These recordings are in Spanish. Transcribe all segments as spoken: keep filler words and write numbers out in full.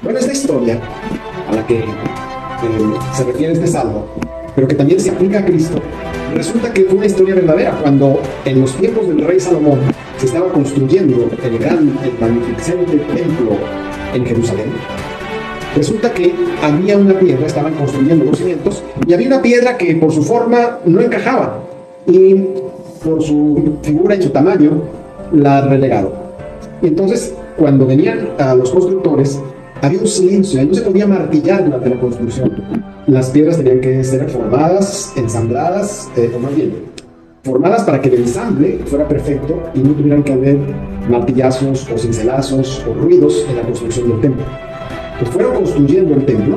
Bueno, esta historia a la que eh, se refiere este salmo, pero que también se aplica a Cristo, resulta que fue una historia verdadera cuando en los tiempos del rey Salomón se estaba construyendo el gran, el magnificente templo en Jerusalén. Resulta que había una piedra, estaban construyendo los cimientos, y había una piedra que por su forma no encajaba, y por su figura y su tamaño la relegaron. Y entonces, cuando venían a los constructores, había un silencio, y no se podía martillar durante la construcción. Las piedras tenían que ser formadas, ensambladas, eh, o más bien, formadas para que el ensamble fuera perfecto y no tuvieran que haber martillazos o cincelazos o ruidos en la construcción del templo. Pues fueron construyendo el templo,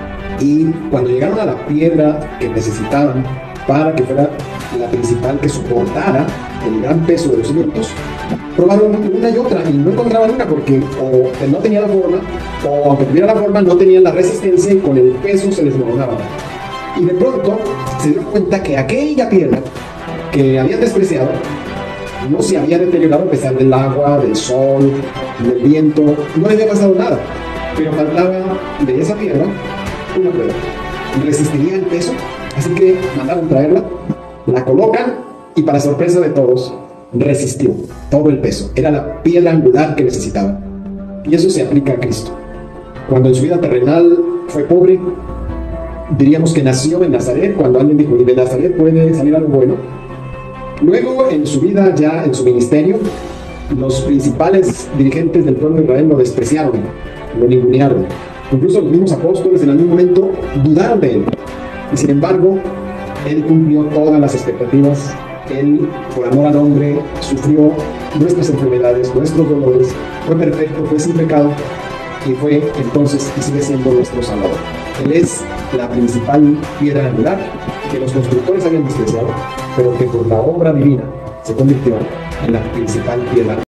y cuando llegaron a la piedra que necesitaban para que fuera la principal que soportara el gran peso de los cimientos, probaron una y otra y no encontraban una porque o no tenía la forma, o aunque tuviera la forma no tenía la resistencia y con el peso se desmoronaban. Y de pronto se dieron cuenta que aquella piedra que habían despreciado no se había deteriorado a pesar del agua, del sol, del viento, no le había pasado nada, pero faltaba de esa piedra una prueba. Resistiría el peso, así que mandaron traerla, la colocan y para sorpresa de todos, resistió todo el peso. Era la piedra angular que necesitaba. Y eso se aplica a Cristo. Cuando en su vida terrenal fue pobre, diríamos que nació en Nazaret, cuando alguien dijo, ¿y de Nazaret puede salir algo bueno? Luego, en su vida, ya en su ministerio, los principales dirigentes del pueblo de Israel lo despreciaron, lo ningunearon. Incluso los mismos apóstoles en algún momento dudaron de él. Y sin embargo, él cumplió todas las expectativas. Él, por amor al hombre, sufrió nuestras enfermedades, nuestros dolores, fue perfecto, fue sin pecado, y fue entonces y sigue siendo nuestro Salvador. Él es la principal piedra angular que los constructores habían despreciado, pero que por la obra divina se convirtió en la principal piedra